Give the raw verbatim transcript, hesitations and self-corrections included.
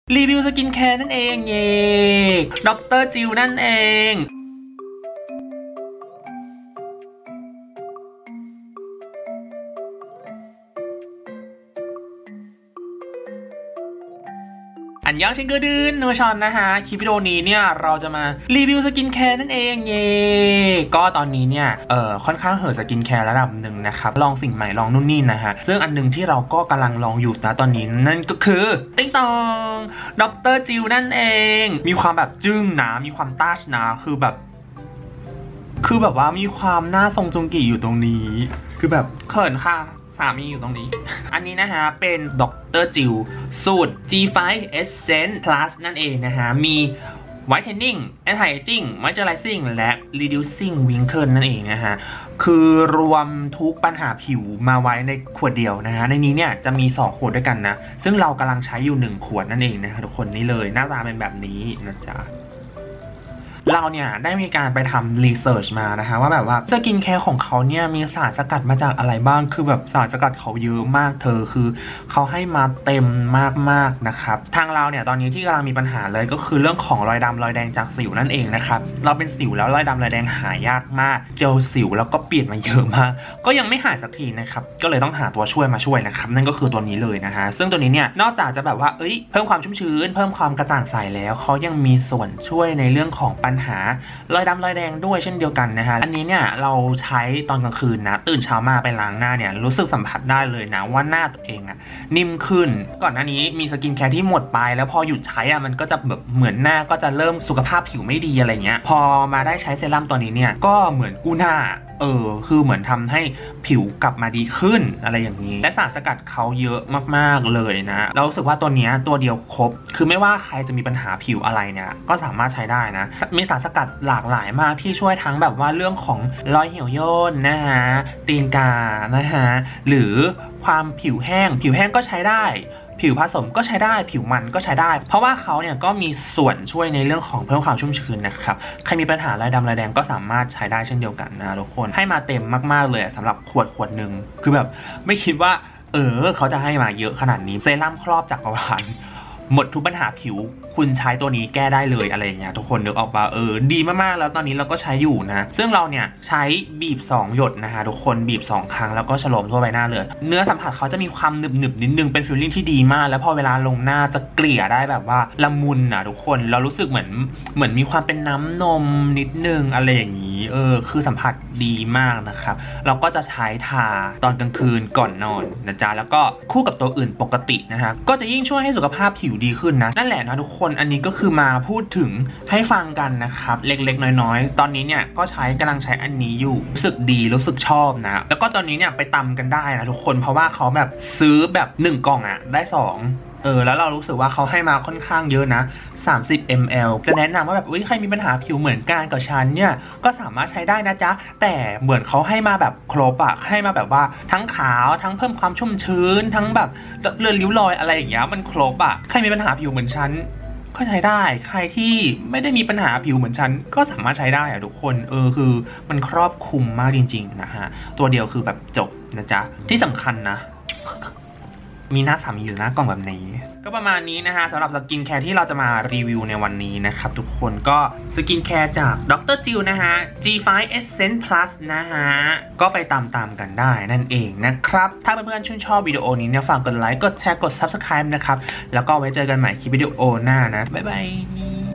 รีวิวสกินแคร์นั่นเองเย่ด็อกเตอร์จิวนั่นเองอันยองชิงเกอร์ดืนโนชอนนะคะคลิปวิดีโอนี้เนี่ยเราจะมารีวิวสกินแคร์นั่นเองเย่ก็ตอนนี้เนี่ยเอ่อค่อนข้างเห่อสกินแคร์ระดับหนึ่งนะครับลองสิ่งใหม่ลองนู่นนี่นะฮะซึ่งอันนึงที่เราก็กำลังลองอยู่นะตอนนี้นั่นก็คือติ๊งตองด็อกเตอร์จิวนั่นเองมีความแบบจึ้งนะมีความต้าชนะคือแบบคือแบบว่ามีความหน้าทรงจุงกิอยู่ตรงนี้คือแบบเขินค่ะสามีอยู่ตรงนี้ อันนี้นะฮะเป็นด็อกเตอร์จิวสูตร จี ไฟว์ Essence Plus นั่นเองนะฮะมี Whitening Anti-Aging Moisturizing และ Reducing Wrinkles นั่นเองนะฮะคือรวมทุกปัญหาผิวมาไว้ในขวดเดียวนะฮะในนี้เนี่ยจะมีสองขวดด้วยกันนะซึ่งเรากำลังใช้อยู่หนึ่งขวดนั่นเองนะฮะทุกคนนี่เลยหน้าตาเป็นแบบนี้นะจ๊ะเราเนี่ยได้มีการไปทำรีเสิร์ชมานะคะว่าแบบว่าสกินแคร์ของเขาเนี่ยมีสารสกัดมาจากอะไรบ้างคือแบบสารสกัดเขาเยอะมากเธอคือเขาให้มาเต็มมากๆนะครับทางเราเนี่ยตอนนี้ที่กำลังมีปัญหาเลยก็คือเรื่องของรอยดำรอยแดงจากสิวนั่นเองนะครับเราเป็นสิวแล้วรอยดำรอยแดงหายากมากเจลสิวแล้วก็เปลี่ยนมาเยอะมากก็ยังไม่หายสักทีนะครับก็เลยต้องหาตัวช่วยมาช่วยนะครับนั่นก็คือตัวนี้เลยนะฮะซึ่งตัวนี้เนี่ยนอกจากจะแบบว่าเอ้ยเพิ่มความชุ่มชื้นเพิ่มความกระจ่างใสแล้วเขายังมีส่วนช่วยในเรื่องของปัญหารอยดำรอยแดงด้วยเช่นเดียวกันนะฮะอันนี้เนี่ยเราใช้ตอนกลางคืนนะตื่นเช้ามาไปล้างหน้าเนี่ยรู้สึกสัมผัสได้เลยนะว่าหน้าตัวเองอะนิ่มขึ้นก่อนหน้านี้มีสกินแคร์ที่หมดไปแล้วพอหยุดใช้อะมันก็จะแบบเหมือนหน้าก็จะเริ่มสุขภาพผิวไม่ดีอะไรเงี้ยพอมาได้ใช้เซรั่มตัวนี้เนี่ยก็เหมือนกู้หน้าเออคือเหมือนทำให้ผิวกลับมาดีขึ้นอะไรอย่างนี้และสารสกัดเขาเยอะมากๆเลยนะเรารู้สึกว่าตัวนี้ตัวเดียวครบคือไม่ว่าใครจะมีปัญหาผิวอะไรเนี่ยก็สามารถใช้ได้นะมีสารสกัดหลากหลายมากที่ช่วยทั้งแบบว่าเรื่องของรอยเหี่ยวย่นนะฮะตีนกานะฮะหรือความผิวแห้งผิวแห้งก็ใช้ได้ผิวผสมก็ใช้ได้ผิวมันก็ใช้ได้เพราะว่าเขาเนี่ยก็มีส่วนช่วยในเรื่องของเพิ่มความชุ่มชื้นนะครับใครมีปัญหารอยดำรอยแดงก็สามารถใช้ได้เช่นเดียวกันนะทุกคนให้มาเต็มมากๆเลยสำหรับขวดขวดหนึ่งคือแบบไม่คิดว่าเออเขาจะให้มาเยอะขนาดนี้เซรั่มครอบจักรวาลหมดทุกปัญหาผิวคุณใช้ตัวนี้แก้ได้เลยอะไรอย่างเงี้ยทุกคนนึกออกปะเออดีมากๆแล้วตอนนี้เราก็ใช้อยู่นะซึ่งเราเนี่ยใช้บีบสองหยดนะคะทุกคนบีบสองครั้งแล้วก็ฉโลมทั่วใบหน้าเลยเนื้อสัมผัสเขาจะมีความหนึบหนึบนิดนึงเป็นฟีลลิ่งที่ดีมากแล้วพอเวลาลงหน้าจะเกลี่ยได้แบบว่าละมุนอ่ะทุกคนเรารู้สึกเหมือนเหมือนมีความเป็นน้ำนมนิดนึงอะไรอย่างนี้เออคือสัมผัสดีมากนะครับเราก็จะใช้ทาตอนกลางคืนก่อนนอนนะจ๊ะแล้วก็คู่กับตัวอื่นปกตินะฮะก็จะยิ่งช่วยให้สุขภาพผิวดีขึ้นนะนั่นแหละนะทุกคนอันนี้ก็คือมาพูดถึงให้ฟังกันนะครับเล็กๆน้อยๆตอนนี้เนี่ยก็ใช้กำลังใช้อันนี้อยู่รู้สึกดีรู้สึกชอบนะแล้วก็ตอนนี้เนี่ยไปตำกันได้นะทุกคนเพราะว่าเขาแบบซื้อแบบหนึ่งกล่องอะได้สองเออแล้วเรารู้สึกว่าเขาให้มาค่อนข้างเยอะนะสามสิบมิลลิลิตร จะแนะนำว่าแบบอุ้ยใครมีปัญหาผิวเหมือนกันกับฉันเนี่ยก็สามารถใช้ได้นะจ๊ะแต่เหมือนเขาให้มาแบบครบอะให้มาแบบว่าทั้งขาวทั้งเพิ่มความชุ่มชื้นทั้งแบบเลือนริ้วรอยอะไรอย่างเงี้ยมันครบอะใครมีปัญหาผิวเหมือนฉันก็ใช้ได้ใครที่ไม่ได้มีปัญหาผิวเหมือนฉันก็สามารถใช้ได้อะทุกคนเออคือมันครอบคลุมมากจริงๆนะฮะตัวเดียวคือแบบจบนะจ๊ะที่สำคัญนะมีหน้าสามีอยู่หน้ากล่องแบบนี้ก็ประมาณนี้นะฮะสำหรับสกินแคร์ที่เราจะมารีวิวในวันนี้นะครับทุกคนก็สกินแคร์จากด็อกเตอร์จิวนะฮะ จี ไฟว์ Essence Plus นะฮะก็ไปตามๆกันได้นั่นเองนะครับถ้าเพื่อนๆชื่นชอบวิดีโอนี้เนี่ยฝากกดไลค์กดแชร์กด ซับสไครบ์ นะครับแล้วก็ไว้เจอกันใหม่คลิปวิดีโอหน้านะบ๊ายบาย